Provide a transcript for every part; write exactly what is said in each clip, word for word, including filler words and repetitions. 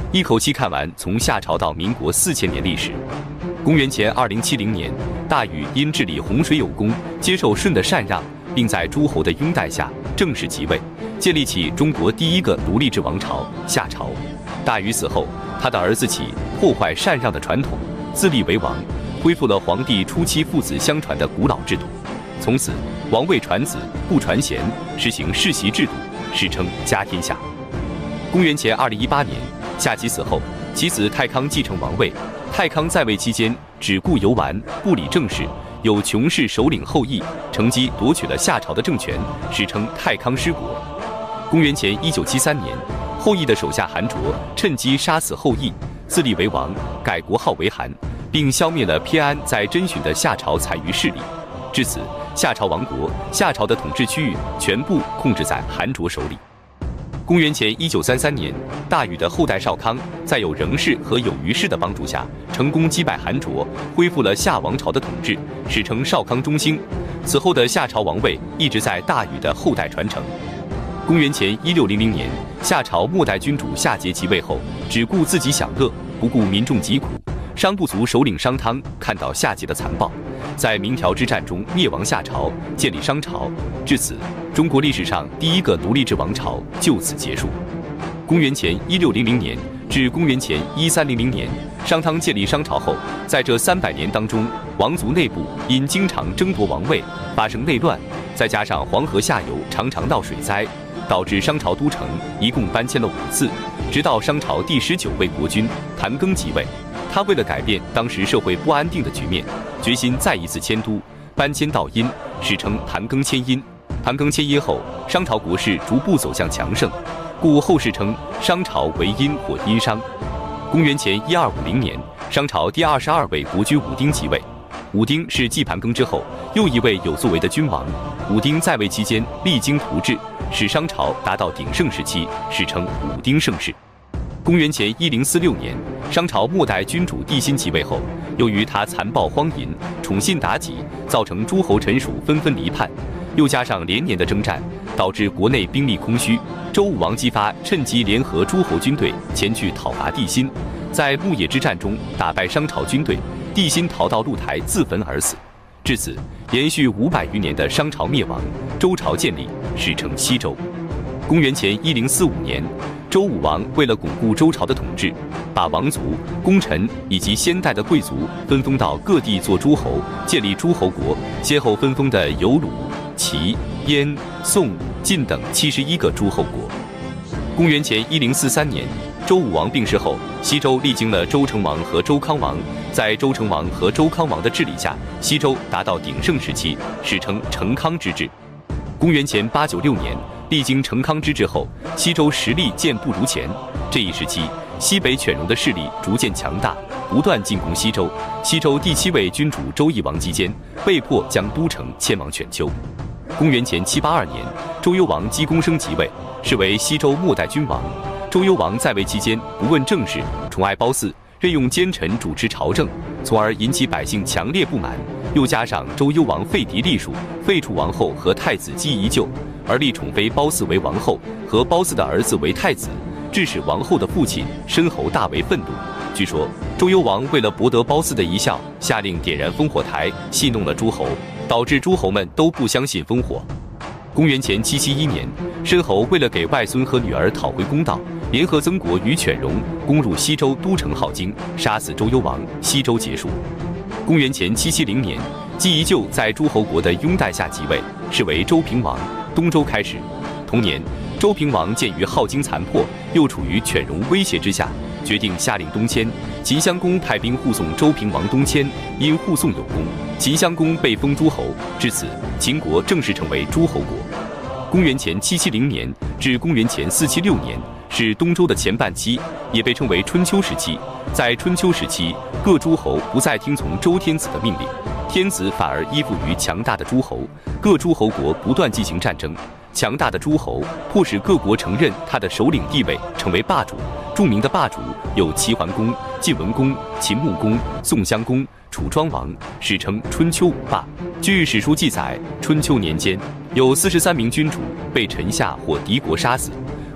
一口气看完从夏朝到民国四千年历史。公元前二零七零年，大禹因治理洪水有功，接受舜的禅让，并在诸侯的拥戴下正式即位，建立起中国第一个奴隶制王朝夏朝。大禹死后，他的儿子启破坏禅让的传统，自立为王，恢复了皇帝初期父子相传的古老制度。从此，王位传子不传贤，实行世袭制度，史称家天下。公元前二零一八年，夏启死后，其子太康继承王位。太康在位期间只顾游玩，不理政事，有穷氏首领后羿，乘机夺取了夏朝的政权，史称太康失国。公元前一九七三年，后羿的手下韩卓趁机杀死后羿，自立为王，改国号为韩，并消灭了偏安在征询的夏朝残余势力。至此，夏朝亡国，夏朝的统治区域全部控制在韩卓手里。公元前一九三三年，大禹的后代少康在有仍氏和有虞氏的帮助下，成功击败韩卓，恢复了夏王朝的统治，史称少康中兴。此后的夏朝王位一直在大禹的后代传承。公元前一六零零年，夏朝末代君主夏桀即位后，只顾自己享乐，不顾民众疾苦。商部族首领商汤看到夏桀的残暴，在鸣条之战中灭亡夏朝，建立商朝。至此，中国历史上第一个奴隶制王朝就此结束。公元前一六零零年至公元前一三零零年，商汤建立商朝后，在这三百年当中，王族内部因经常争夺王位，发生内乱，再加上黄河下游常常闹水灾，导致商朝都城一共搬迁了五次，直到商朝第十九位国君谭庚即位。他为了改变当时社会不安定的局面，决心再一次迁都，搬迁到殷，史称谭庚迁殷。谭庚迁殷后，商朝国势逐步走向强盛，故后世称商朝为殷或殷商。公元前一二五零年，商朝第二十二位国君武丁即位。武丁是继盘庚之后又一位有作为的君王。武丁在位期间励精图治，使商朝达到鼎盛时期，史称武丁盛世。公元前一零四六年，商朝末代君主帝辛即位后，由于他残暴荒淫，宠信妲己，造成诸侯臣属纷纷离叛，又加上连年的征战，导致国内兵力空虚。周武王姬发趁机联合诸侯军队前去讨伐帝辛，在牧野之战中打败商朝军队，帝辛逃到露台自焚而死。至此，延续五百余年的商朝灭亡，周朝建立，史称西周。公元前一零四五年，周武王为了巩固周朝的统治，把王族、功臣以及先代的贵族分封到各地做诸侯，建立诸侯国，先后分封的有鲁、齐、燕、宋、晋等七十一个诸侯国。公元前一零四三年，周武王病逝后，西周历经了周成王和周康王，在周成王和周康王的治理下，西周达到鼎盛时期，史称成康之治。公元前八九六年，历经成康之治后，西周实力渐不如前。这一时期，西北犬戎的势力逐渐强大，不断进攻西周。西周第七位君主周懿王姬坚被迫将都城迁往犬丘。公元前七八二年，周幽王姬公生即位，是为西周末代君王。周幽王在位期间不问政事，宠爱褒姒，任用奸臣主持朝政，从而引起百姓强烈不满。又加上周幽王废嫡立庶，废除王后和太子姬宜臼，而立宠妃褒姒为王后，和褒姒的儿子为太子，致使王后的父亲申侯大为愤怒。据说周幽王为了博得褒姒的一笑，下令点燃烽火台，戏弄了诸侯，导致诸侯们都不相信烽火。公元前七七一年，申侯为了给外孙和女儿讨回公道，联合曾国与犬戎攻入西周都城镐京，杀死周幽王，西周结束。公元前七七零年，姬宜臼在诸侯国的拥戴下即位，是为周平王，东周开始。同年，周平王鉴于镐京残破，又处于犬戎威胁之下，决定下令东迁。秦襄公派兵护送周平王东迁，因护送有功，秦襄公被封诸侯。至此，秦国正式成为诸侯国。公元前七七零年至公元前四七六年是东周的前半期，也被称为春秋时期。在春秋时期，各诸侯不再听从周天子的命令，天子反而依附于强大的诸侯，各诸侯国不断进行战争。强大的诸侯迫使各国承认他的首领地位，成为霸主。著名的霸主有齐桓公、晋文公、秦穆公、宋襄公、楚庄王，史称春秋五霸。据史书记载，春秋年间有四十三名君主被臣下或敌国杀死，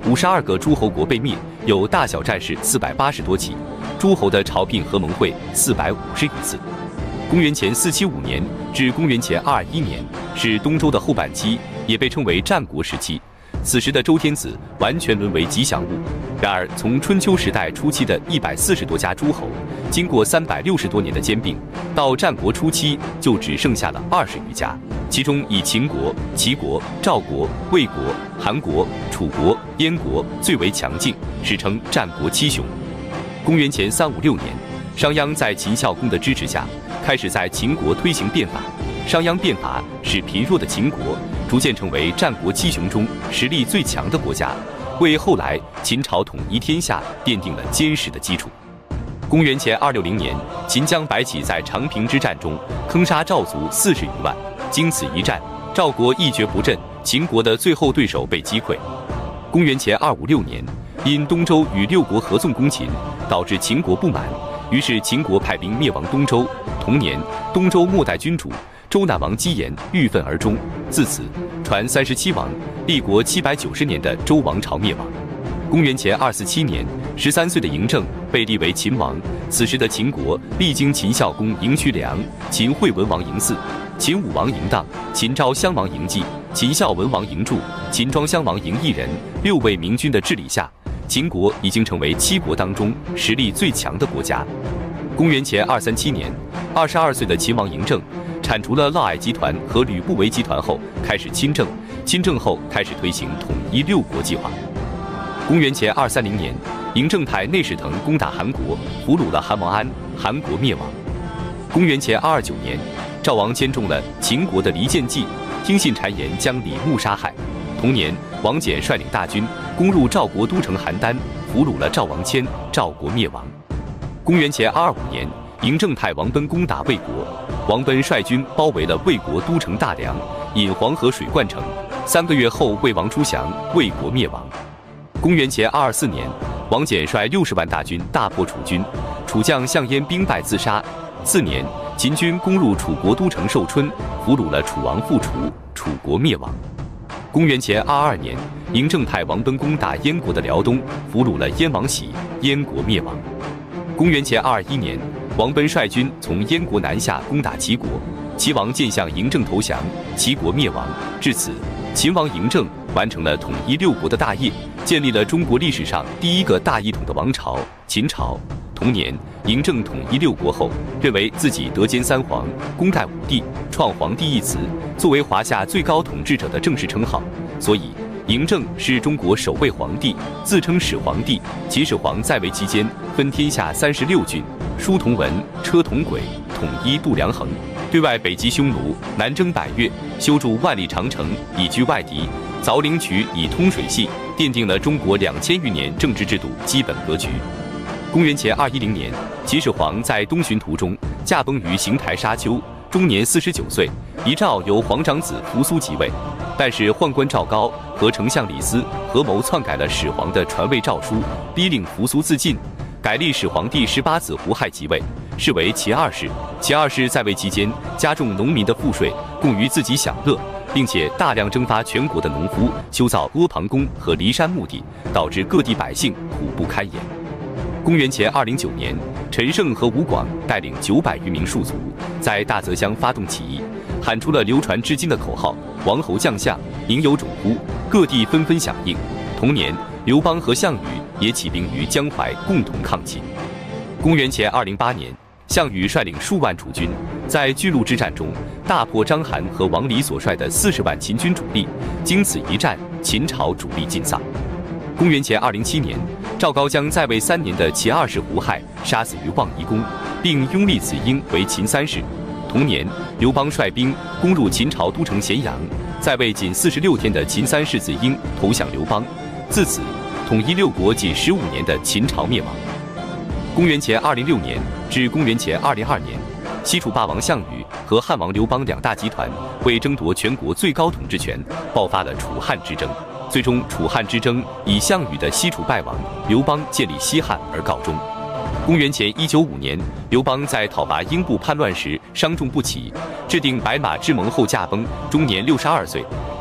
五十二个诸侯国被灭，有大小战事四百八十多起，诸侯的朝聘和盟会四百五十余次。公元前四七五年至公元前二二一年是东周的后半期，也被称为战国时期。此时的周天子完全沦为吉祥物。然而，从春秋时代初期的一百四十多家诸侯，经过三百六十多年的兼并，到战国初期就只剩下了二十余家。其中以秦国、齐国、赵国、魏国、韩国、楚国、燕国最为强劲，史称战国七雄。公元前三五六年，商鞅在秦孝公的支持下，开始在秦国推行变法。商鞅变法使疲弱的秦国逐渐成为战国七雄中实力最强的国家，为后来秦朝统一天下奠定了坚实的基础。公元前二六零年，秦将白起在长平之战中坑杀赵族四十余万，经此一战，赵国一蹶不振，秦国的最后对手被击溃。公元前二五六年，因东周与六国合纵攻秦，导致秦国不满，于是秦国派兵灭亡东周。同年，东周末代君主周赧王姬延郁愤而终，自此传三十七王，立国七百九十年的周王朝灭亡。公元前二四七年，十三岁的嬴政被立为秦王。此时的秦国历经秦孝公嬴渠梁、秦惠文王嬴驷、秦武王嬴荡、秦昭襄王嬴稷、秦孝文王嬴柱、秦庄襄王嬴异人六位明君的治理下，秦国已经成为七国当中实力最强的国家。公元前二三七年，二十二岁的秦王嬴政铲除了嫪毐集团和吕不韦集团后，开始亲政。亲政后开始推行统一六国计划。公元前二三零年，嬴政派内侍腾攻打韩国，俘虏了韩王安，韩国灭亡。公元前二二九年，赵王监中了秦国的离间计，听信谗言将李牧杀害。同年，王翦率领大军攻入赵国都城邯郸，俘虏了赵王谦，赵国灭亡。公元前二二五年，嬴政派王贲攻打魏国，王贲率军包围了魏国都城大梁，引黄河水灌城。三个月后，魏王出降，魏国灭亡。公元前二二四年，王翦率六十万大军大破楚军，楚将项燕兵败自杀。次年，秦军攻入楚国都城寿春，俘虏了楚王复楚，楚国灭亡。公元前二二年，嬴政派王贲攻打燕国的辽东，俘虏了燕王喜，燕国灭亡。公元前二二一年，王贲率军从燕国南下攻打齐国，齐王见向嬴政投降，齐国灭亡。至此，秦王嬴政完成了统一六国的大业，建立了中国历史上第一个大一统的王朝——秦朝。同年，嬴政统一六国后，认为自己德兼三皇，功盖五帝，创皇帝一词作为华夏最高统治者的正式称号，所以嬴政是中国首位皇帝，自称始皇帝。秦始皇在位期间，分天下三十六郡，书同文，车同轨，统一度量衡，对外北击匈奴，南征百越，修筑万里长城以拒外敌，凿灵渠以通水系，奠定了中国两千余年政治制度基本格局。公元前二一零年，秦始皇在东巡途中驾崩于邢台沙丘，终年四十九岁。遗诏由皇长子扶苏即位，但是宦官赵高和丞相李斯合谋篡改了始皇的传位诏书，逼令扶苏自尽，改立始皇帝十八子胡亥即位，是为秦二世。秦二世在位期间，加重农民的赋税，供于自己享乐，并且大量征发全国的农夫修造阿房宫和骊山墓地，导致各地百姓苦不堪言。公元前二零九年，陈胜和吴广带领九百余名戍卒，在大泽乡发动起义，喊出了流传至今的口号：“王侯将相，宁有种乎？”各地纷纷响应。同年，刘邦和项羽也起兵于江淮，共同抗秦。公元前二零八年，项羽率领数万楚军，在巨鹿之战中大破章邯和王离所率的四十万秦军主力，经此一战，秦朝主力尽丧。公元前二零七年，赵高将在位三年的秦二世胡亥杀死于望夷宫，并拥立子婴为秦三世。同年，刘邦率兵攻入秦朝都城咸阳，在位仅四十六天的秦三世子婴投降刘邦，自此统一六国仅十五年的秦朝灭亡。公元前二零六年至公元前二零二年，西楚霸王项羽和汉王刘邦两大集团为争夺全国最高统治权，爆发了楚汉之争。最终，楚汉之争以项羽的西楚败亡，刘邦建立西汉而告终。公元前一九五年，刘邦在讨伐英布叛乱时伤重不起，制定白马之盟后驾崩，终年六十二岁。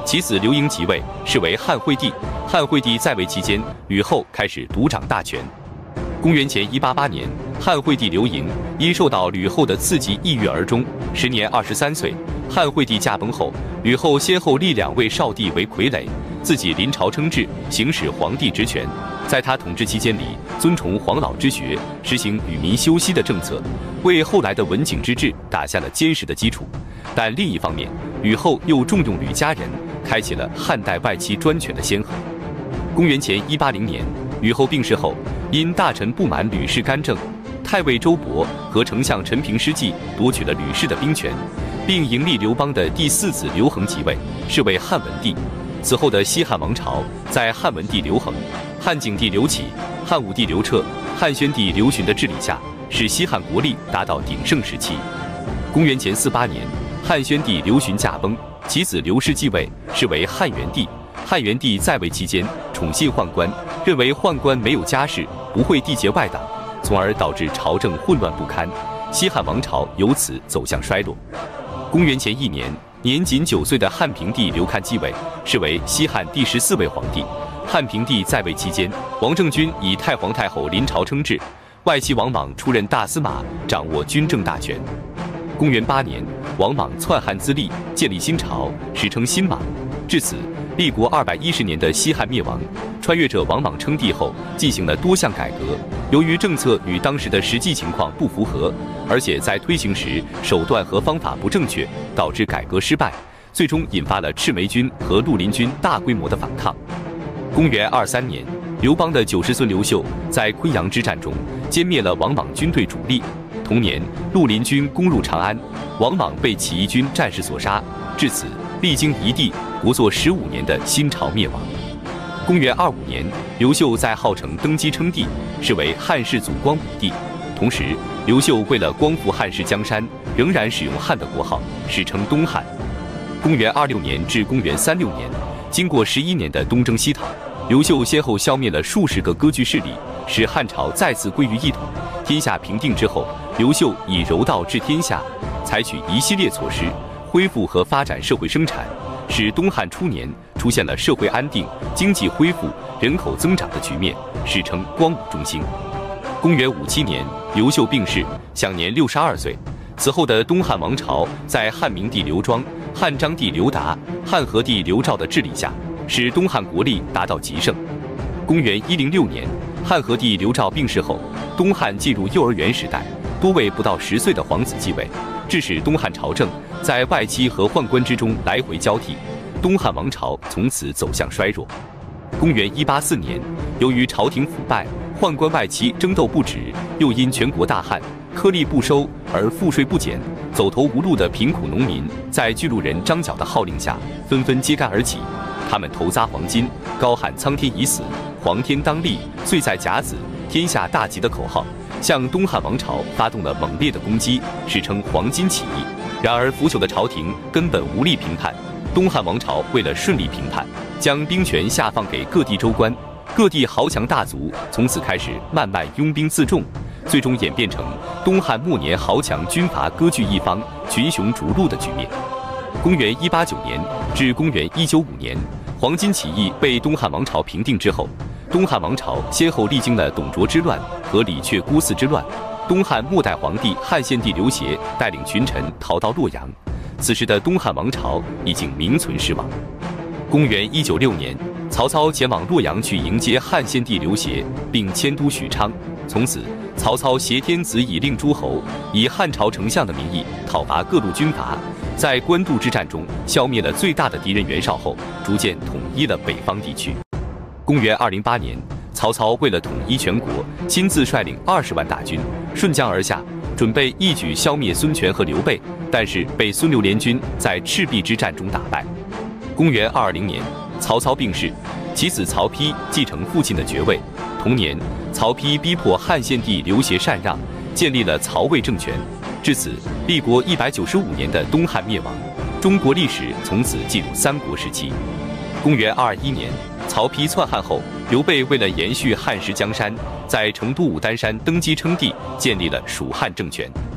其子刘盈即位，是为汉惠帝。汉惠帝在位期间，吕后开始独掌大权。公元前一八八年，汉惠帝刘盈因受到吕后的刺激，抑郁而终，时年二十三岁。汉惠帝驾崩后，吕后先后立两位少帝为傀儡，自己临朝称制，行使皇帝职权。在他统治期间里，尊崇黄老之学，实行与民休息的政策，为后来的文景之治打下了坚实的基础。但另一方面，吕后又重用吕家人，开启了汉代外戚专权的先河。公元前一八零年，吕后病逝后，因大臣不满吕氏干政，太尉周勃和丞相陈平失计，夺取了吕氏的兵权，并迎立刘邦的第四子刘恒即位，是为汉文帝。此后的西汉王朝，在汉文帝刘恒、汉景帝刘启、汉武帝刘彻、汉宣帝刘询的治理下，使西汉国力达到鼎盛时期。公元前四八年，汉宣帝刘询驾崩，其子刘师继位，是为汉元帝。汉元帝在位期间，宠信宦官，认为宦官没有家世，不会缔结外党，从而导致朝政混乱不堪，西汉王朝由此走向衰落。公元前一年，年仅九岁的汉平帝刘戡继位，是为西汉第十四位皇帝。汉平帝在位期间，王政君以太皇太后临朝称制，外戚王莽出任大司马，掌握军政大权。公元八年，王莽篡汉自立，建立新朝，史称新莽。至此，立国二百一十年的西汉灭亡。穿越者王莽称帝后，进行了多项改革，由于政策与当时的实际情况不符合，而且在推行时手段和方法不正确，导致改革失败，最终引发了赤眉军和绿林军大规模的反抗。公元二三年，刘邦的九世孙刘秀在昆阳之战中歼灭了王莽军队主力。同年，绿林军攻入长安，王莽被起义军战士所杀。至此，历经一帝国祚十五年的新朝灭亡。公元二五年，刘秀在号城登基称帝，是为汉世祖光武帝。同时，刘秀为了光复汉室江山，仍然使用汉的国号，史称东汉。公元二六年至公元三六年，经过十一年的东征西讨，刘秀先后消灭了数十个割据势力，使汉朝再次归于一统。天下平定之后，刘秀以柔道治天下，采取一系列措施，恢复和发展社会生产，使东汉初年出现了社会安定、经济恢复、人口增长的局面，史称光武中兴。公元五七年，刘秀病逝，享年六十二岁。此后的东汉王朝在汉明帝刘庄、汉章帝刘达、汉和帝刘肇的治理下，使东汉国力达到极盛。公元一零六年，汉和帝刘肇病逝后，东汉进入幼儿园时代，多位不到十岁的皇子继位，致使东汉朝政在外戚和宦官之中来回交替，东汉王朝从此走向衰弱。公元一八四年，由于朝廷腐败，宦官外戚争斗不止，又因全国大旱，颗粒不收而赋税不减，走投无路的贫苦农民在巨鹿人张角的号令下，纷纷揭竿而起。他们头砸黄金，高喊苍天已死，黄天当立，岁在甲子，天下大吉的口号，向东汉王朝发动了猛烈的攻击，史称黄巾起义。然而腐朽的朝廷根本无力平叛，东汉王朝为了顺利平叛，将兵权下放给各地州官，各地豪强大族从此开始慢慢拥兵自重，最终演变成东汉末年豪强军阀割据一方，群雄逐鹿的局面。公元一八九年至公元一九五年，黄巾起义被东汉王朝平定之后，东汉王朝先后历经了董卓之乱和李傕郭汜之乱。东汉末代皇帝汉献帝刘协带领群臣逃到洛阳，此时的东汉王朝已经名存实亡。公元一九六年，曹操前往洛阳去迎接汉献帝刘协，并迁都许昌。从此，曹操挟天子以令诸侯，以汉朝丞相的名义讨伐各路军阀，在官渡之战中消灭了最大的敌人袁绍后，逐渐统一了北方地区。公元二零八年，曹操为了统一全国，亲自率领二十万大军顺江而下，准备一举消灭孙权和刘备，但是被孙刘联军在赤壁之战中打败。公元二二零年，曹操病逝，其子曹丕继承父亲的爵位。同年，曹丕逼迫汉献帝刘协禅让，建立了曹魏政权。至此，立国一百九十五年的东汉灭亡，中国历史从此进入三国时期。公元二二一年，曹丕篡汉后，刘备为了延续汉室江山，在成都武当山登基称帝，建立了蜀汉政权。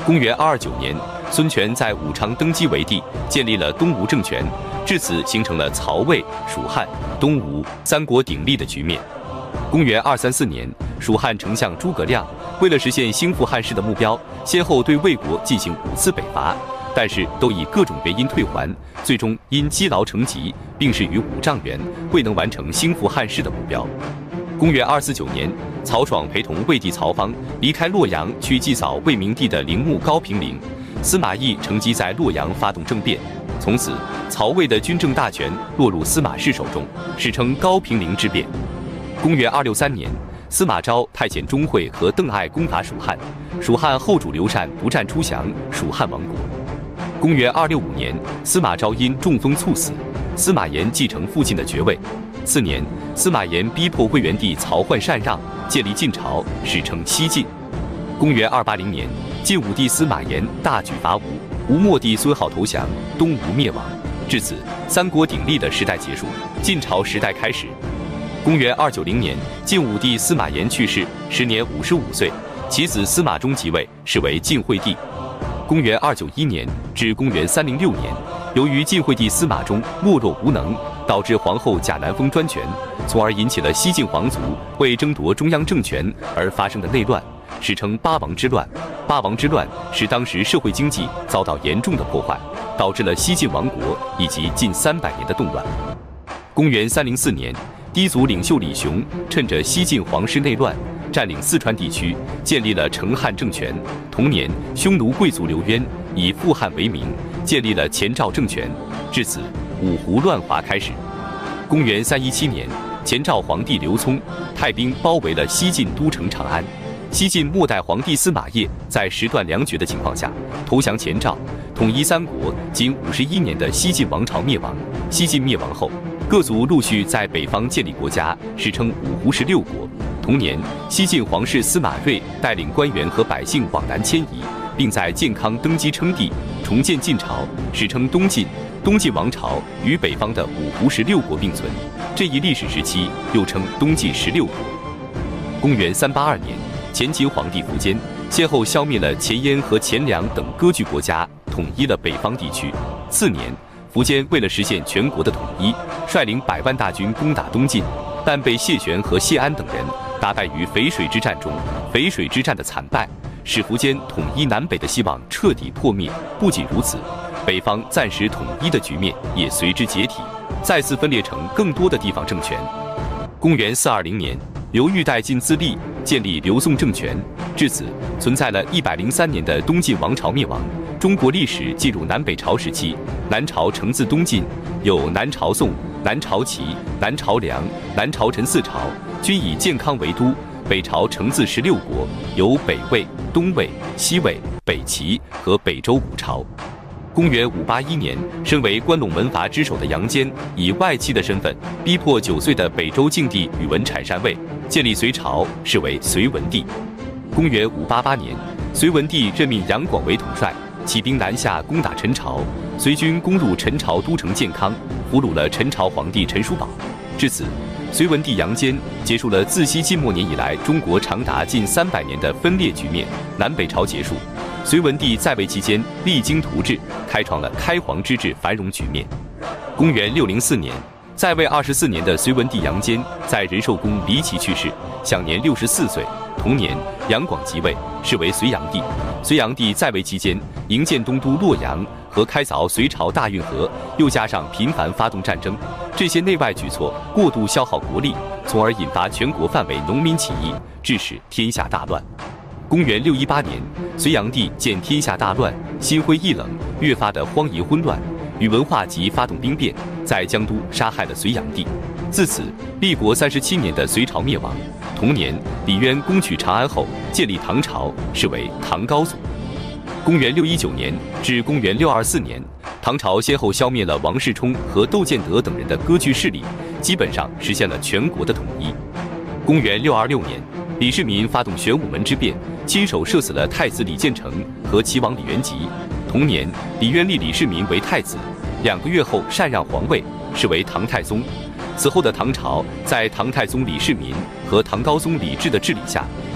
公元二二九年，孙权在武昌登基为帝，建立了东吴政权，至此形成了曹魏、蜀汉、东吴三国鼎立的局面。公元二三四年，蜀汉丞相诸葛亮为了实现兴复汉室的目标，先后对魏国进行五次北伐，但是都以各种原因退还，最终因积劳成疾，病逝于五丈原，未能完成兴复汉室的目标。公元二四九年，曹爽陪同魏帝曹芳离开洛阳，去祭扫魏明帝的陵墓高平陵。司马懿乘机在洛阳发动政变，从此曹魏的军政大权落入司马氏手中，史称高平陵之变。公元二六三年，司马昭派遣钟会和邓艾攻打蜀汉，蜀汉后主刘禅不战出降，蜀汉亡国。公元二六五年，司马昭因中风猝死，司马炎继承父亲的爵位。次年，司马炎逼迫魏元帝曹奂禅让，建立晋朝，史称西晋。公元二八零年，晋武帝司马炎大举伐吴，吴末帝孙皓投降，东吴灭亡。至此，三国鼎立的时代结束，晋朝时代开始。公元二九零年，晋武帝司马炎去世，时年五十五岁，其子司马衷即位，是为晋惠帝。公元二九一年至公元三零六年，由于晋惠帝司马衷懦弱无能，导致皇后贾南风专权，从而引起了西晋皇族为争夺中央政权而发生的内乱，史称八王之乱。八王之乱使当时社会经济遭到严重的破坏，导致了西晋亡国以及近三百年的动乱。公元三零四年，氐族领袖李雄趁着西晋皇室内乱，占领四川地区，建立了成汉政权。同年，匈奴贵族刘渊以复汉为名，建立了前赵政权。至此，五胡乱华开始。公元三一七年，前赵皇帝刘聪派兵包围了西晋都城长安。西晋末代皇帝司马业在时断粮绝的情况下投降前赵，统一三国。仅五十一年的西晋王朝灭亡。西晋灭亡后，各族陆续在北方建立国家，史称五胡十六国。同年，西晋皇室司马睿带领官员和百姓往南迁移，并在建康登基称帝，重建晋朝，史称东晋。东晋王朝与北方的五胡十六国并存，这一历史时期又称东晋十六国。公元三八二年，前秦皇帝苻坚先后消灭了前燕和前凉等割据国家，统一了北方地区。次年，苻坚为了实现全国的统一，率领百万大军攻打东晋，但被谢玄和谢安等人打败于淝水之战中。淝水之战的惨败，使苻坚统一南北的希望彻底破灭。不仅如此，北方暂时统一的局面也随之解体，再次分裂成更多的地方政权。公元四二零年，刘裕代晋自立，建立刘宋政权。至此，存在了一百零三年的东晋王朝灭亡。中国历史进入南北朝时期，南朝承自东晋，有南朝宋、南朝齐、南朝梁、南朝陈四朝，均以建康为都。北朝承自十六国，有北魏、东魏、西魏、北齐和北周五朝。公元五八一年，身为关陇门阀之首的杨坚，以外戚的身份逼迫九岁的北周静帝宇文阐禅位，建立隋朝，是为隋文帝。公元五八八年，隋文帝任命杨广为统帅，起兵南下攻打陈朝。隋军攻入陈朝都城建康，俘虏了陈朝皇帝陈叔宝。至此，隋文帝杨坚结束了自西晋末年以来中国长达近三百年的分裂局面，南北朝结束。隋文帝在位期间励精图治，开创了开皇之治繁荣局面。公元六零四年，在位二十四年的隋文帝杨坚在仁寿宫离奇去世，享年六十四岁。同年，杨广即位，是为隋炀帝。隋炀帝在位期间，营建东都洛阳和开凿隋朝大运河，又加上频繁发动战争，这些内外举措过度消耗国力，从而引发全国范围农民起义，致使天下大乱。公元六一八年，隋炀帝见天下大乱，心灰意冷，越发的荒淫混乱，宇文化及发动兵变，在江都杀害了隋炀帝。自此，立国三十七年的隋朝灭亡。同年，李渊攻取长安后，建立唐朝，是为唐高祖。公元六一九年至公元六二四年，唐朝先后消灭了王世充和窦建德等人的割据势力，基本上实现了全国的统一。公元六二六年，李世民发动玄武门之变，亲手射死了太子李建成和齐王李元吉。同年，李渊立李世民为太子，两个月后禅让皇位，是为唐太宗。此后的唐朝，在唐太宗李世民和唐高宗李治的治理下，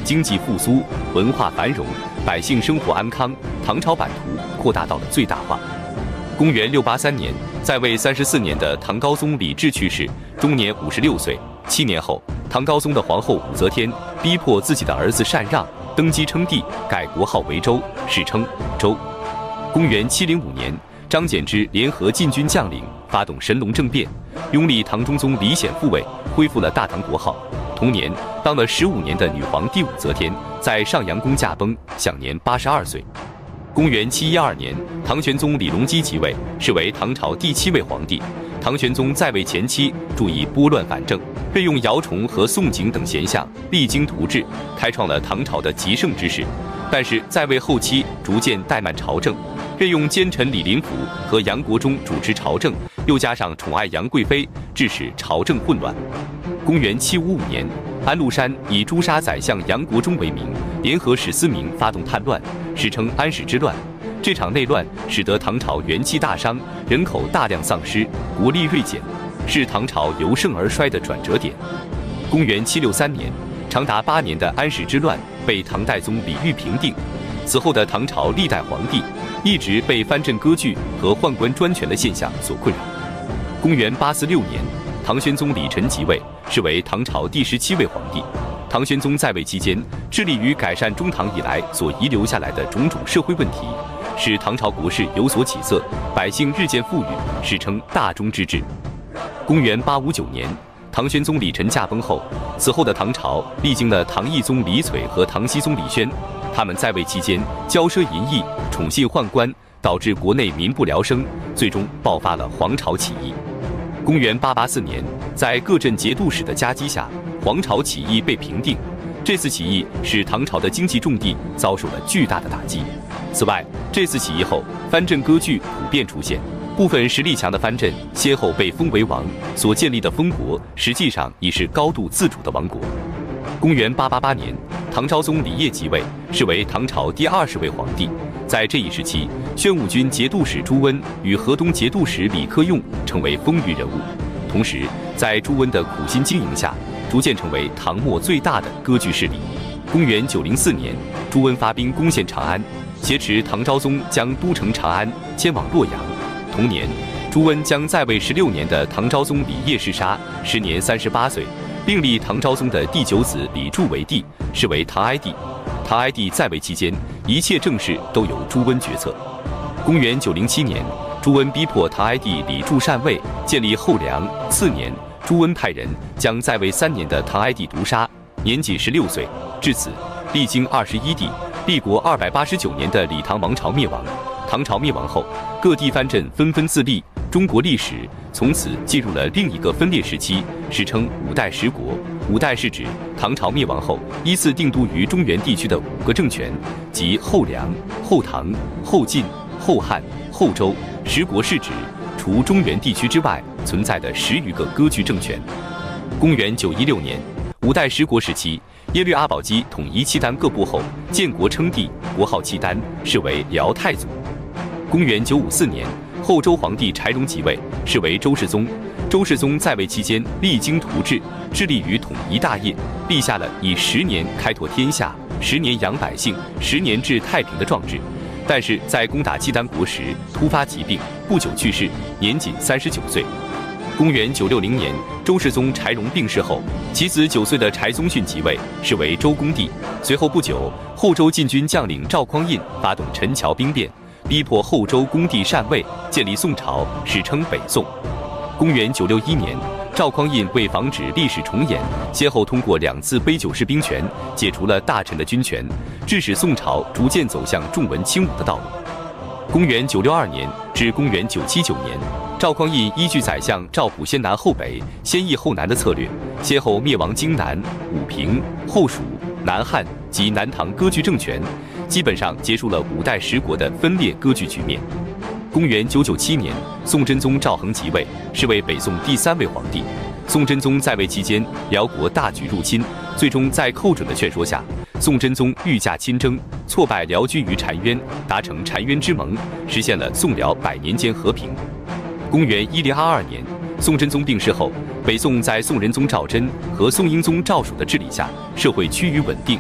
经济复苏、文化繁荣、百姓生活安康，唐朝版图扩大到了最大化。公元六八三年，在位三十四年的唐高宗李治去世，终年五十六岁。七年后，唐高宗的皇后武则天逼迫自己的儿子禅让登基称帝，改国号为周，史称周。公元七零五年，张柬之联合禁军将领发动神龙政变，拥立唐中宗李显复位，恢复了大唐国号。同年，当了十五年的女皇帝武则天在上阳宫驾崩，享年八十二岁。公元七一二年，唐玄宗李隆基即位，是为唐朝第七位皇帝。唐玄宗在位前期注意拨乱反正，任用姚崇和宋璟等贤相，励精图治，开创了唐朝的极盛之势。但是在位后期逐渐怠慢朝政，任用奸臣李林甫和杨国忠主持朝政，又加上宠爱杨贵妃，致使朝政混乱。公元七五五年，安禄山以诛杀宰相杨国忠为名，联合史思明发动叛乱，史称安史之乱。这场内乱使得唐朝元气大伤，人口大量丧失，国力锐减，是唐朝由盛而衰的转折点。公元七六三年，长达八年的安史之乱被唐代宗李煜平定。此后的唐朝历代皇帝一直被藩镇割据和宦官专权的现象所困扰。公元八四六年，唐玄宗李忱即位，是为唐朝第十七位皇帝。唐玄宗在位期间，致力于改善中唐以来所遗留下来的种种社会问题，使唐朝国势有所起色，百姓日渐富裕，史称大中之治。公元八五九年，唐玄宗李忱驾崩后，此后的唐朝历经了唐懿宗李璀和唐僖宗李宣，他们在位期间骄奢淫逸，宠信宦官，导致国内民不聊生，最终爆发了黄巢起义。公元八八四年，在各镇节度使的夹击下，黄巢起义被平定。这次起义使唐朝的经济重地遭受了巨大的打击。此外，这次起义后，藩镇割据普遍出现，部分实力强的藩镇先后被封为王，所建立的封国实际上已是高度自主的王国。公元八八八年，唐昭宗李晔即位，是为唐朝第二十位皇帝。在这一时期，宣武军节度使朱温与河东节度使李克用成为风云人物。同时，在朱温的苦心经营下，逐渐成为唐末最大的割据势力。公元九零四年，朱温发兵攻陷长安，挟持唐昭宗将都城长安迁往洛阳。同年，朱温将在位十六年的唐昭宗李晔弑杀，时年三十八岁，并立唐昭宗的第九子李柱为帝，是为唐哀帝。唐哀帝在位期间，一切政事都由朱温决策。公元九零七年，朱温逼迫唐哀帝李柱禅位，建立后梁。次年，朱温派人将在位三年的唐哀帝毒杀，年仅十六岁。至此，历经二十一帝，立国二百八十九年的李唐王朝灭亡。唐朝灭亡后，各地藩镇纷纷自立，中国历史从此进入了另一个分裂时期，史称五代十国。五代是指唐朝灭亡后依次定都于中原地区的五个政权，即后梁、后唐、后晋、后汉、后周。十国是指除中原地区之外存在的十余个割据政权。公元九一六年，五代十国时期，耶律阿保机统一契丹各部后，建国称帝，国号契丹，是为辽太祖。公元九五四年，后周皇帝柴荣即位，是为周世宗。周世宗在位期间励精图治，致力于统一大业，立下了以十年开拓天下、十年养百姓、十年治太平的壮志。但是在攻打契丹国时突发疾病，不久去世，年仅三十九岁。公元九六零年，周世宗柴荣病逝后，其子九岁的柴宗训即位，是为周公帝。随后不久，后周禁军将领赵匡胤发动陈桥兵变，逼迫后周公帝禅位，建立宋朝，史称北宋。公元九六一年，赵匡胤为防止历史重演，先后通过两次杯酒释兵权，解除了大臣的军权，致使宋朝逐渐走向重文轻武的道路。公元九六二年至公元九七九年，赵匡胤依据宰相赵普先南后北、先易后南的策略，先后灭亡荆南、武平、后蜀、南汉及南唐割据政权，基本上结束了五代十国的分裂割据局面。公元九九七年，宋真宗赵恒即位，是为北宋第三位皇帝。宋真宗在位期间，辽国大举入侵，最终在寇准的劝说下，宋真宗御驾亲征，挫败辽军于澶渊，达成澶渊之盟，实现了宋辽百年间和平。公元一零二二年，宋真宗病逝后，北宋在宋仁宗赵祯和宋英宗赵曙的治理下，社会趋于稳定，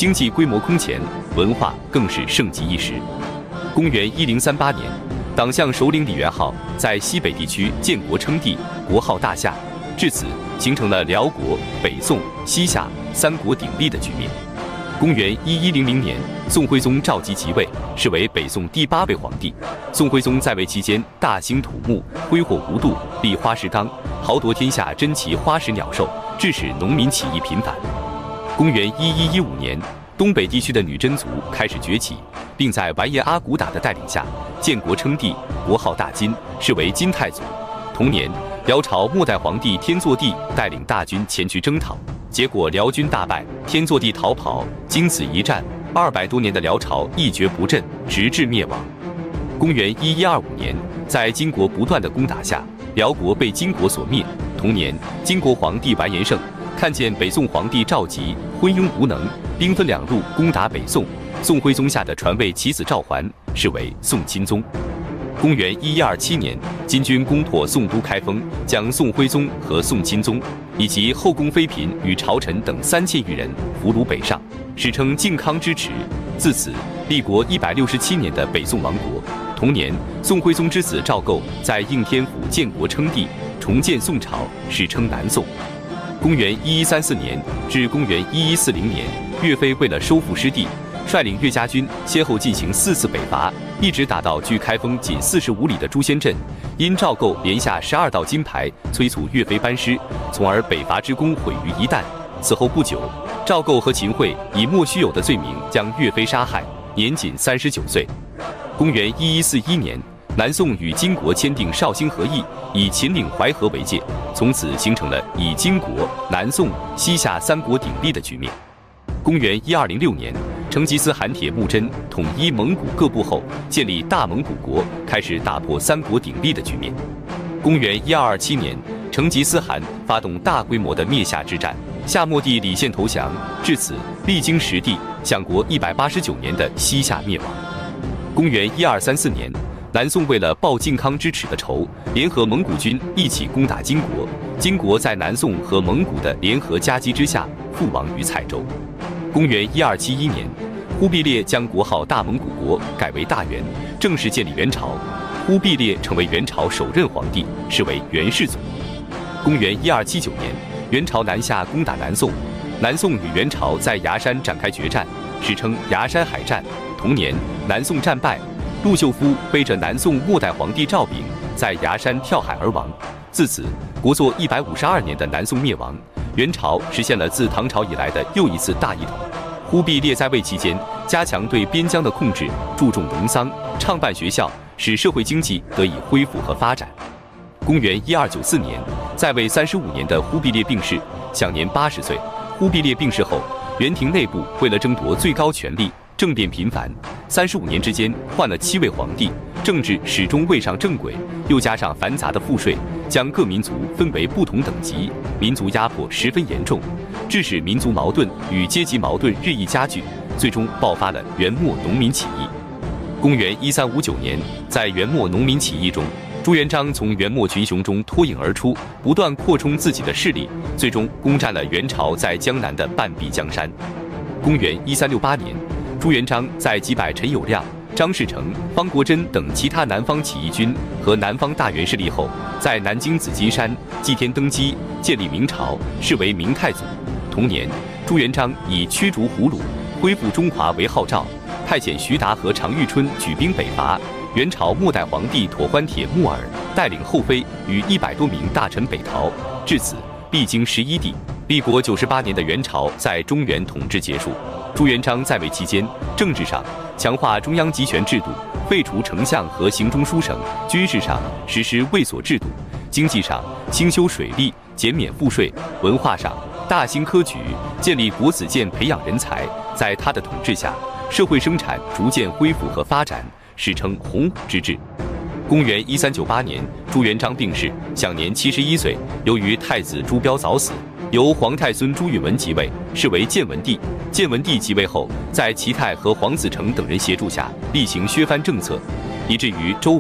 经济规模空前，文化更是盛极一时。公元一零三八年，党项首领李元昊在西北地区建国称帝，国号大夏，至此形成了辽国、北宋、西夏三国鼎立的局面。公元一一零零年，宋徽宗赵佶即位，是为北宋第八位皇帝。宋徽宗在位期间，大兴土木，挥霍无度，立花石纲，豪夺天下珍奇花石鸟兽，致使农民起义频繁。公元一一一五年，东北地区的女真族开始崛起，并在完颜阿骨打的带领下建国称帝，国号大金，是为金太祖。同年，辽朝末代皇帝天祚帝带领大军前去征讨，结果辽军大败，天祚帝逃跑。经此一战，二百多年的辽朝一蹶不振，直至灭亡。公元一一二五年，在金国不断的攻打下，辽国被金国所灭。同年，金国皇帝完颜晟看见北宋皇帝赵佶昏庸无能，兵分两路攻打北宋。宋徽宗下的传位其子赵桓是为宋钦宗。公元一一二七年，金军攻破宋都开封，将宋徽宗和宋钦宗以及后宫妃嫔与朝臣等三千余人俘虏北上，史称靖康之耻。自此，立国一百六十七年的北宋亡国。同年，宋徽宗之子赵构在应天府建国称帝，重建宋朝，史称南宋。公元一一三四年至公元一一四零年，岳飞为了收复失地，率领岳家军先后进行四次北伐，一直打到距开封仅四十五里的朱仙镇。因赵构连下十二道金牌，催促岳飞班师，从而北伐之功毁于一旦。此后不久，赵构和秦桧以莫须有的罪名将岳飞杀害，年仅三十九岁。公元一一四一年，南宋与金国签订绍兴和议，以秦岭淮河为界，从此形成了以金国、南宋、西夏三国鼎立的局面。公元一二零六年，成吉思汗铁木真统一蒙古各部后，建立大蒙古国，开始打破三国鼎立的局面。公元一二二七年，成吉思汗发动大规模的灭夏之战，夏末帝李宪投降，至此历经十帝，享国一百八十九年的西夏灭亡。公元一二三四年，南宋为了报靖康之耻的仇，联合蒙古军一起攻打金国。金国在南宋和蒙古的联合夹击之下，覆亡于蔡州。公元一二七一年，忽必烈将国号大蒙古国改为大元，正式建立元朝。忽必烈成为元朝首任皇帝，是为元世祖。公元一二七九年，元朝南下攻打南宋，南宋与元朝在崖山展开决战，史称崖山海战。同年，南宋战败，陆秀夫背着南宋末代皇帝赵昺在崖山跳海而亡。自此，国祚一百五十二年的南宋灭亡，元朝实现了自唐朝以来的又一次大一统。忽必烈在位期间，加强对边疆的控制，注重农桑，创办学校，使社会经济得以恢复和发展。公元一二九四年，在位三十五年的忽必烈病逝，享年八十岁。忽必烈病逝后，元廷内部为了争夺最高权力，政变频繁，三十五年之间换了七位皇帝，政治始终未上正轨，又加上繁杂的赋税，将各民族分为不同等级，民族压迫十分严重，致使民族矛盾与阶级矛盾日益加剧，最终爆发了元末农民起义。公元一三五九年，在元末农民起义中，朱元璋从元末群雄中脱颖而出，不断扩充自己的势力，最终攻占了元朝在江南的半壁江山。公元一三六八年，朱元璋在击败陈友谅、张士诚、方国珍等其他南方起义军和南方大元势力后，在南京紫金山祭天登基，建立明朝，是为明太祖。同年，朱元璋以驱逐胡虏、恢复中华为号召，派遣徐达和常遇春举兵北伐。元朝末代皇帝妥欢帖木儿带领后妃与一百多名大臣北逃，至此历经十一帝，立国九十八年的元朝在中原统治结束。朱元璋在位期间，政治上强化中央集权制度，废除丞相和行中书省；军事上实施卫所制度；经济上兴修水利，减免赋税；文化上大兴科举，建立国子监培养人才。在他的统治下，社会生产逐渐恢复和发展，史称洪武之治。公元一三九八年，朱元璋病逝，享年七十一岁。由于太子朱标早死，由皇太孙朱允文即位，是为建文帝。建文帝即位后，在齐泰和黄子成等人协助下，厉行削藩政策，以至于周王、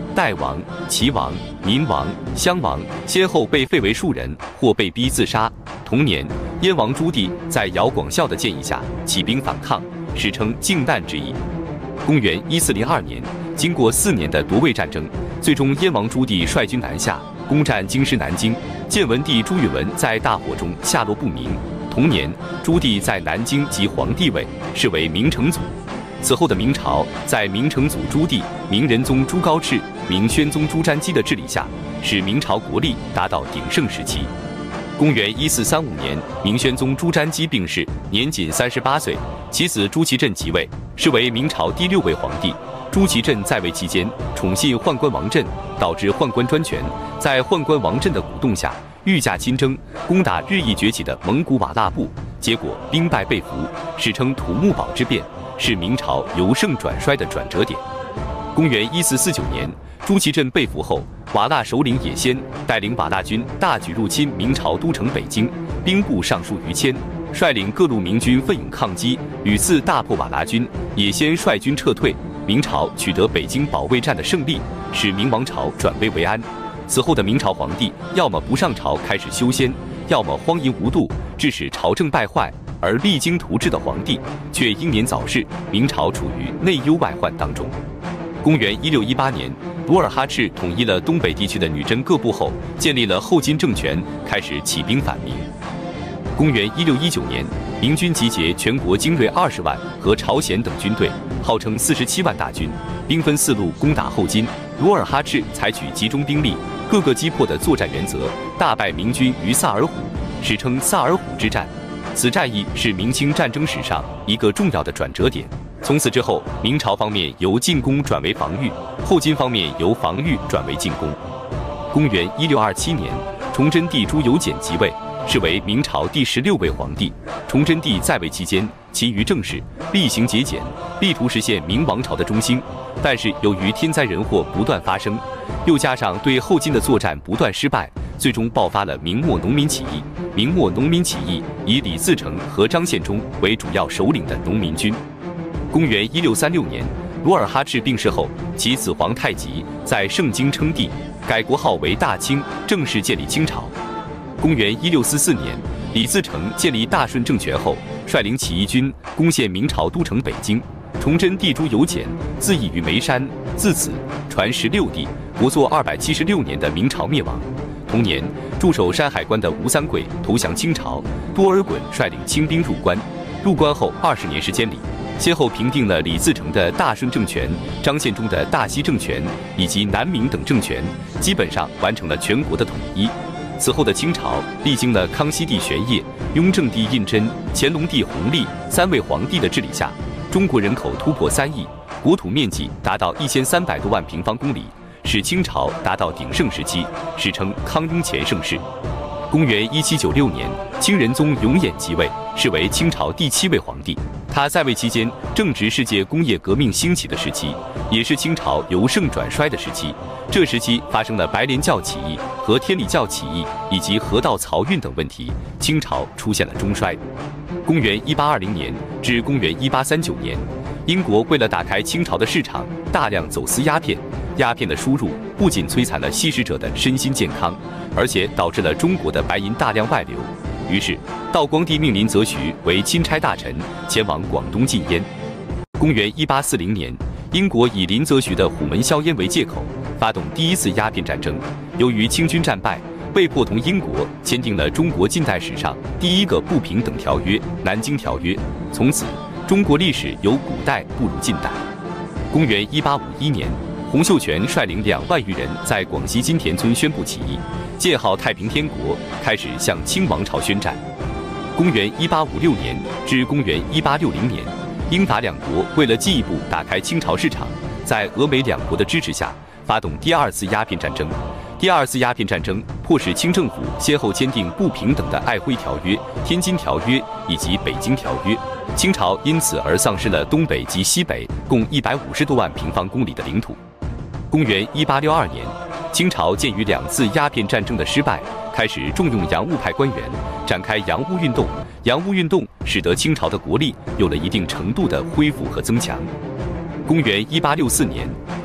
代王、齐王、民王、襄王先后被废为庶人，或被逼自杀。同年，燕王朱棣在姚广孝的建议下起兵反抗，史称靖难之役。公元一四零二年，经过四年的夺位战争，最终燕王朱棣率军南下，攻占京师南京。建文帝朱允炆在大火中下落不明。同年，朱棣在南京即皇帝位，是为明成祖。此后的明朝，在明成祖朱棣、明仁宗朱高炽、明宣宗朱瞻基的治理下，使明朝国力达到鼎盛时期。公元一四三五年，明宣宗朱瞻基病逝，年仅三十八岁，其子朱祁镇即位，是为明朝第六位皇帝。朱祁镇在位期间，宠信宦官王振，导致宦官专权。在宦官王振的鼓动下，御驾亲征，攻打日益崛起的蒙古瓦剌部，结果兵败被俘，史称土木堡之变，是明朝由盛转衰的转折点。公元一四四九年，朱祁镇被俘后，瓦剌首领也先带领瓦剌军大举入侵明朝都城北京，兵部尚书于谦率领各路明军奋勇抗击，屡次大破瓦剌军，也先率军撤退。明朝取得北京保卫战的胜利，使明王朝转危为安。此后的明朝皇帝要么不上朝开始修仙，要么荒淫无度，致使朝政败坏，而励精图治的皇帝却英年早逝，明朝处于内忧外患当中。公元一六一八年，努尔哈赤统一了东北地区的女真各部后，建立了后金政权，开始起兵反明。公元一六一九年，明军集结全国精锐二十万和朝鲜等军队，号称四十七万大军，兵分四路攻打后金。努尔哈赤采取集中兵力、各个击破的作战原则，大败明军于萨尔浒，史称萨尔浒之战。此战役是明清战争史上一个重要的转折点。从此之后，明朝方面由进攻转为防御，后金方面由防御转为进攻。公元一六二七年，崇祯帝朱由检即位，是为明朝第十六位皇帝。崇祯帝在位期间，勤于政事，厉行节俭，力图实现明王朝的中兴。但是由于天灾人祸不断发生，又加上对后金的作战不断失败，最终爆发了明末农民起义。明末农民起义以李自成和张献忠为主要首领的农民军。公元一六三六年，努尔哈赤病逝后，其子皇太极在盛京称帝，改国号为大清，正式建立清朝。公元一六四四年，李自成建立大顺政权后，率领起义军攻陷明朝都城北京。崇祯帝朱由检自缢于眉山，自此传十六帝，国祚二百七十六年的明朝灭亡。同年，驻守山海关的吴三桂投降清朝，多尔衮率领清兵入关。入关后二十年时间里，先后平定了李自成的大顺政权、张献忠的大西政权以及南明等政权，基本上完成了全国的统一。此后的清朝历经了康熙帝玄烨、雍正帝胤禛、乾隆帝弘历三位皇帝的治理下，中国人口突破三亿，国土面积达到一千三百多万平方公里，使清朝达到鼎盛时期，史称康雍乾盛世。公元一七九六年，清仁宗永琰即位，是为清朝第七位皇帝。他在位期间正值世界工业革命兴起的时期，也是清朝由盛转衰的时期。这时期发生了白莲教起义和天理教起义以及河道漕运等问题，清朝出现了中衰。公元一八二零年至公元一八三九年，英国为了打开清朝的市场，大量走私鸦片。鸦片的输入不仅摧残了吸食者的身心健康，而且导致了中国的白银大量外流。于是，道光帝命林则徐为钦差大臣，前往广东禁烟。公元一八四零年，英国以林则徐的虎门销烟为借口，发动第一次鸦片战争。由于清军战败，被迫同英国签订了中国近代史上第一个不平等条约《南京条约》。从此，中国历史由古代步入近代。公元一八五一年，洪秀全率领两万余人在广西金田村宣布起义，建号太平天国，开始向清王朝宣战。公元一八五六年至公元一八六零年，英法两国为了进一步打开清朝市场，在俄美两国的支持下，发动第二次鸦片战争。第二次鸦片战争迫使清政府先后签订不平等的《爱辉条约》《天津条约》以及《北京条约》，清朝因此而丧失了东北及西北共一百五十多万平方公里的领土。公元一八六二年，清朝鉴于两次鸦片战争的失败，开始重用洋务派官员，展开洋务运动。洋务运动使得清朝的国力有了一定程度的恢复和增强。公元一八六四年，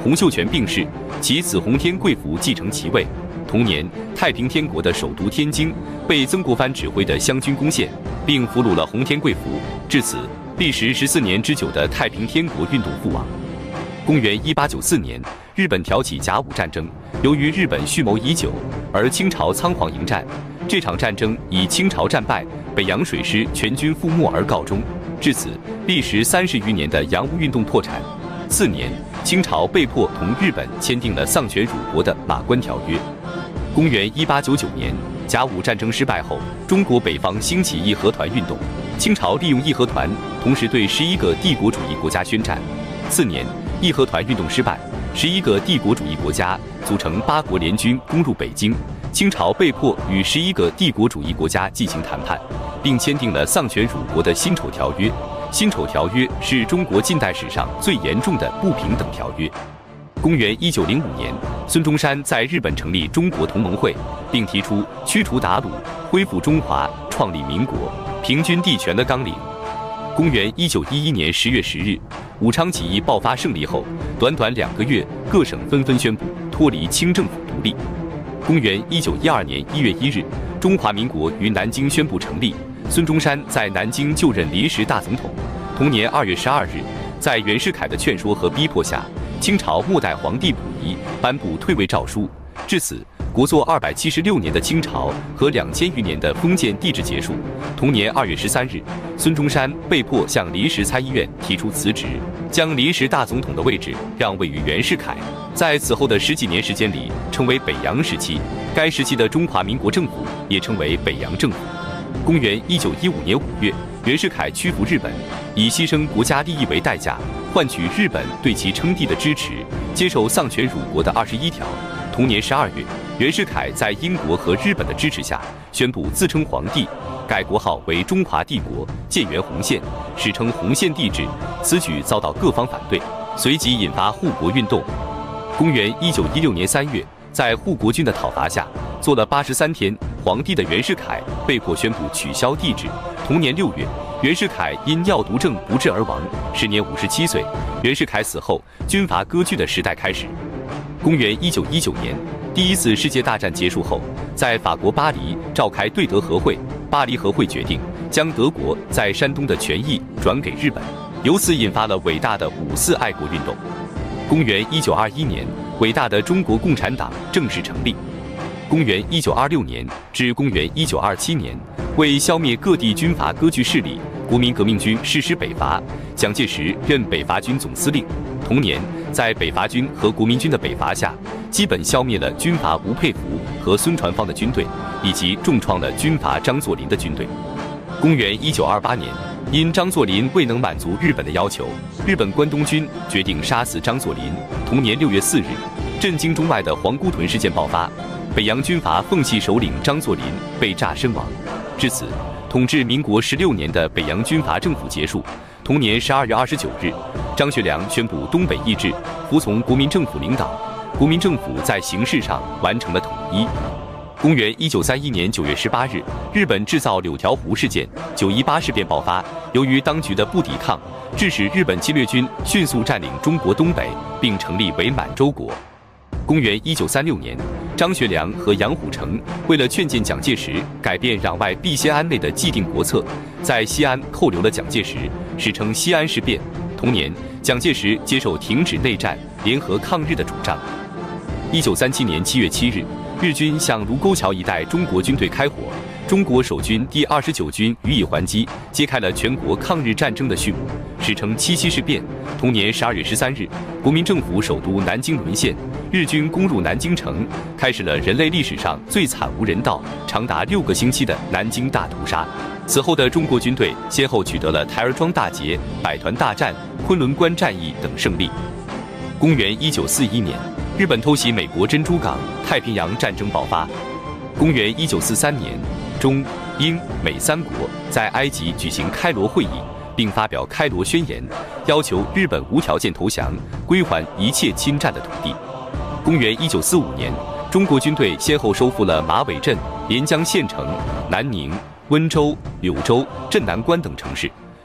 洪秀全病逝，其子洪天贵福继承其位。同年，太平天国的首都天津被曾国藩指挥的湘军攻陷，并俘虏了洪天贵福。至此，历时十四年之久的太平天国运动覆亡。公元一八九四年，日本挑起甲午战争，由于日本蓄谋已久，而清朝仓皇迎战。这场战争以清朝战败、北洋水师全军覆没而告终。至此，历时三十余年的洋务运动破产。次年，清朝被迫同日本签订了丧权辱国的《马关条约》。公元一八九九年，甲午战争失败后，中国北方兴起义和团运动。清朝利用义和团，同时对十一个帝国主义国家宣战。次年，义和团运动失败，十一个帝国主义国家组成八国联军攻入北京。清朝被迫与十一个帝国主义国家进行谈判，并签订了丧权辱国的辛丑条约。辛丑条约是中国近代史上最严重的不平等条约。公元一九零五年，孙中山在日本成立中国同盟会，并提出驱除鞑虏、恢复中华、创立民国、平均地权的纲领。公元一九一一年十月十日，武昌起义爆发胜利后，短短两个月，各省纷纷宣布脱离清政府独立。公元一九一二年一月一日，中华民国于南京宣布成立，孙中山在南京就任临时大总统。同年二月十二日，在袁世凯的劝说和逼迫下，清朝末代皇帝溥仪颁布退位诏书。至此，国祚二百七十六年的清朝和两千余年的封建帝制结束。同年二月十三日，孙中山被迫向临时参议院提出辞职，将临时大总统的位置让位于袁世凯。在此后的十几年时间里，称为北洋时期。该时期的中华民国政府也称为北洋政府。公元一九一五年五月，袁世凯屈服日本，以牺牲国家利益为代价，换取日本对其称帝的支持，接受丧权辱国的二十一条。同年十二月，袁世凯在英国和日本的支持下，宣布自称皇帝，改国号为中华帝国，建元洪宪，史称洪宪帝制。此举遭到各方反对，随即引发护国运动。公元一九一六年三月，在护国军的讨伐下，做了八十三天皇帝的袁世凯被迫宣布取消帝制。同年六月，袁世凯因尿毒症不治而亡，时年五十七岁。袁世凯死后，军阀割据的时代开始。公元一九一九年，第一次世界大战结束后，在法国巴黎召开对德和会。巴黎和会决定将德国在山东的权益转给日本，由此引发了伟大的五四爱国运动。公元一九二一年，伟大的中国共产党正式成立。公元一九二六年至公元一九二七年，为消灭各地军阀割据势力，国民革命军誓师北伐，蒋介石任北伐军总司令。同年，在北伐军和国民军的北伐下，基本消灭了军阀吴佩孚和孙传芳的军队，以及重创了军阀张作霖的军队。公元一九二八年，因张作霖未能满足日本的要求，日本关东军决定杀死张作霖。同年六月四日，震惊中外的皇姑屯事件爆发，北洋军阀奉系首领张作霖被炸身亡。至此，统治民国十六年的北洋军阀政府结束。同年十二月二十九日，张学良宣布东北易帜，服从国民政府领导，国民政府在形式上完成了统一。公元一九三一年九月十八日，日本制造柳条湖事件，九一八事变爆发。由于当局的不抵抗，致使日本侵略军迅速占领中国东北，并成立为满洲国。公元一九三六年，张学良和杨虎城为了劝谏蒋介石改变攘外必先安内的既定国策，在西安扣留了蒋介石，史称西安事变。同年，蒋介石接受停止内战、联合抗日的主张。一九三七年七月七日，日军向卢沟桥一带中国军队开火，中国守军第二十九军予以还击，揭开了全国抗日战争的序幕，史称七七事变。同年十二月十三日，国民政府首都南京沦陷，日军攻入南京城，开始了人类历史上最惨无人道、长达六个星期的南京大屠杀。此后的中国军队先后取得了台儿庄大捷、百团大战、昆仑关战役等胜利。公元一九四一年，日本偷袭美国珍珠港，太平洋战争爆发。公元一九四三年，中、英、美三国在埃及举行开罗会议，并发表开罗宣言，要求日本无条件投降，归还一切侵占的土地。公元一九四五年，中国军队先后收复了马尾镇、连江县城、南宁、温州、柳州、镇南关等城市，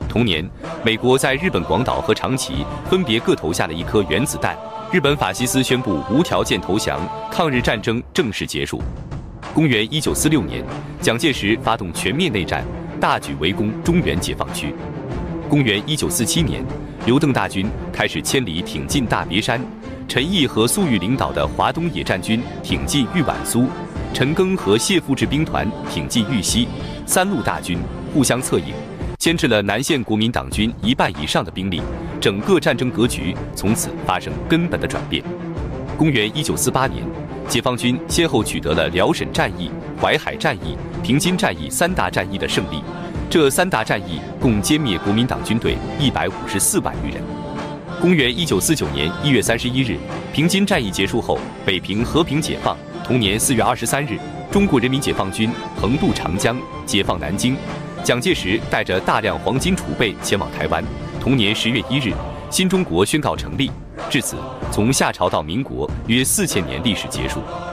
同年，美国在日本广岛和长崎分别各投下了一颗原子弹，日本法西斯宣布无条件投降，抗日战争正式结束。公元一九四六年，蒋介石发动全面内战，大举围攻中原解放区。公元一九四七年，刘邓大军开始千里挺进大别山，陈毅和粟裕领导的华东野战军挺进豫皖苏，陈赓和谢富治兵团挺进豫西，三路大军互相策应，牵制了南线国民党军一半以上的兵力，整个战争格局从此发生根本的转变。公元一九四八年，解放军先后取得了辽沈战役、淮海战役、平津战役三大战役的胜利，这三大战役共歼灭国民党军队一百五十四万余人。公元一九四九年一月三十一日，平津战役结束后，北平和平解放。同年四月二十三日，中国人民解放军横渡长江，解放南京。蒋介石带着大量黄金储备前往台湾。同年十月一日，新中国宣告成立。至此，从夏朝到民国约四千年历史结束。